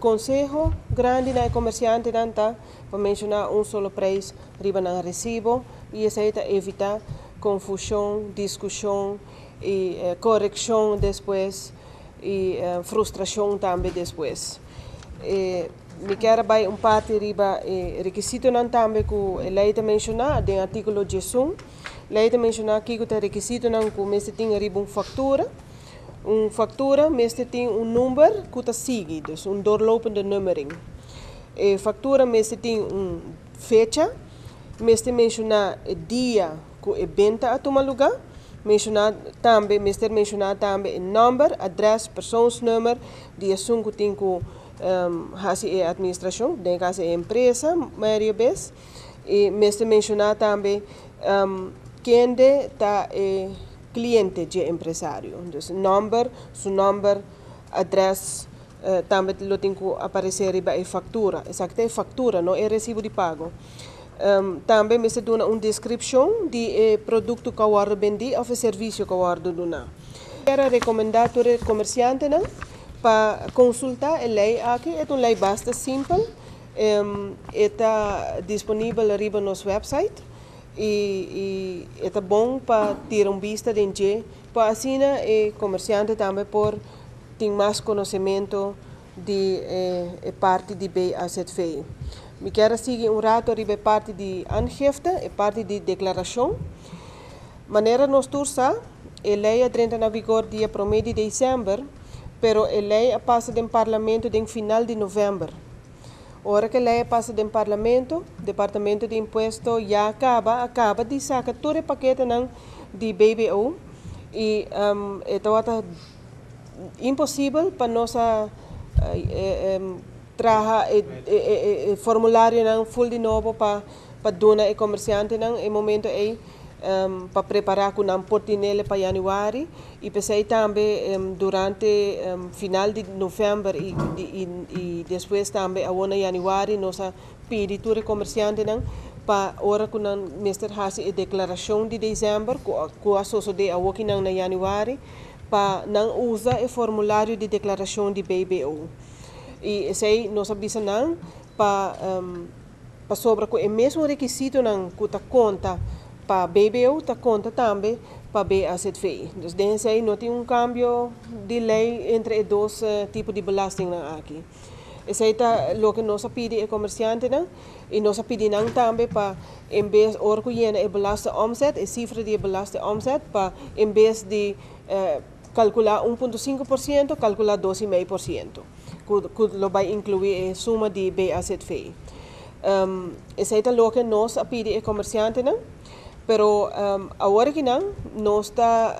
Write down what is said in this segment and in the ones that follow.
consejo grande na comerciante nanta para mencionar solo preço riba na recibo e isso aí evita confusão, discussão e correção depois e frustração também depois. Me quero vai parte riba requisito não também que a lei menciona no artigo 11. Lei menciona que o requisito não que mesmo tem riba fatura. Fatura mesmo tem número que está seguido, dus doorlopende nummering. Fatura mesmo tem fecha, mesmo menciona dia que o evento a tomar lugar, menciona também o número, adres, persoonsnummer, die assunto que tem que fazer a administração, tem que ser a empresa, maioria vez, e mesmo menciona também quem está cliente de empresário. Dus number, seu número, adres, também lo tem que aparecer riba a fatura. Exacto, é fatura, não é recibo de pago. Também me se dá uma descrição de produto que eu vendi ou serviço que eu dona. Quero recomendar para comerciante para consultar a lei aqui. É uma lei bastante simples. Está disponível riba no nosso website. E é bom para ter vista de gente, para assim o comerciante também por ter mais conhecimento de parte de BAZV. Me quero seguir rato a parte de aangifte, a parte de declaração. Maneira nós tursa, a lei entra na vigor dia 1 de dezembro, pero a lei passa do parlamento no final de novembro. Ora que a lei passa do parlamento, o departamento de imposto já acaba de sacar todo o paquete de BBO e é impossível para nós trabalhar formulário full de novo para donar ao comerciante no momento para preparar com um portinele para januário e pensei também durante final de novembro e depois também a januário nós pedimos ao comerciante para hora que nós mestre a declaração de dezembro que a sociedade a working na januário para não usar o formulário de declaração de BBO e sei nós avisamos para sobre que o mesmo requisito que está conta para BBO está conta também para BAZV. Dus desse aí não tem cambio de lei entre os dois tipos de belasting aqui. Esse aí é o que nós pedimos ao comerciante e nós pedimos também para em vez de a belasting omzet, a cifra de belasting omzet, para em vez de calcular 1,5%, calcular 12,5%, que vai incluir a suma de BAZV. Esse aí é o que nós pedimos ao comerciante, pero agora que nós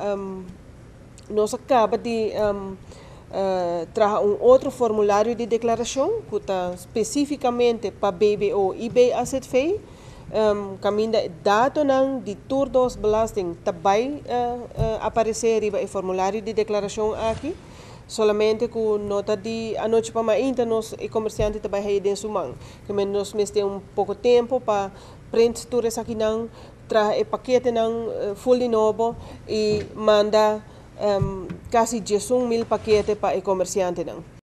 acaba de trazer outro formulário de declaração que está especificamente para BBO e BAZV, caminho dado de todos os belasting também aparecer o formulário de declaração aqui. Solamente com nota de a noite para mais nós e comerciante também aí dentro mão que nós temos pouco tempo para print tudo isso aqui trazer o paquete full de novo e manda quase 10.000 paquetes para o comerciante